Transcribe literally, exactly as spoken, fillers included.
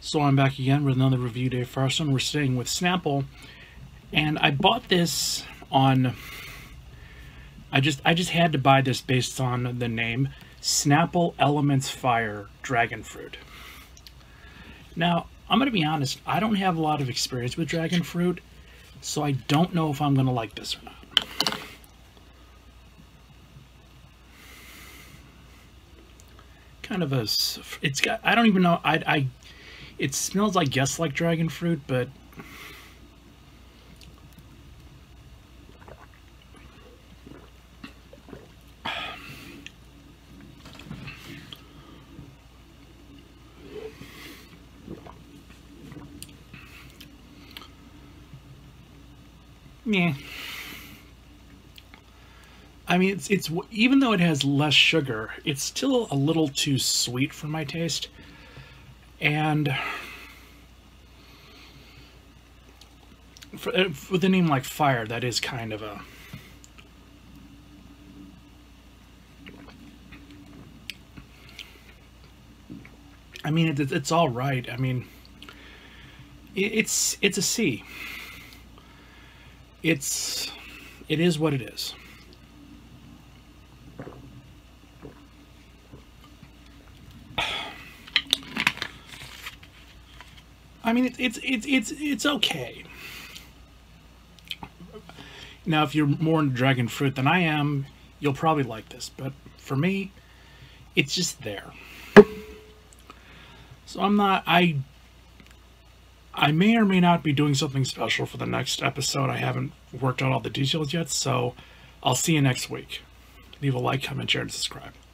So I'm back again with another review day for us, and we're staying with Snapple. And I bought this on... I just I just had to buy this based on the name. Snapple Elements Fire Dragonfruit. Now, I'm going to be honest, I don't have a lot of experience with Dragonfruit, so I don't know if I'm going to like this or not. Kind of a... It's got... I don't even know... I... I It smells, I guess, like dragon fruit, but yeah. I mean, it's it's even though it has less sugar, it's still a little too sweet for my taste. And for, with a name like Fire, that is kind of a... I mean, it, it's all right. I mean, it, it's it's a C. It's it is what it is. I mean, it's it's it's it's it's okay. Now, if you're more into dragon fruit than I am, you'll probably like this. But for me, it's just there. So I'm not. I I may or may not be doing something special for the next episode. I haven't worked out all the details yet. So I'll see you next week. Leave a like, comment, share, and subscribe.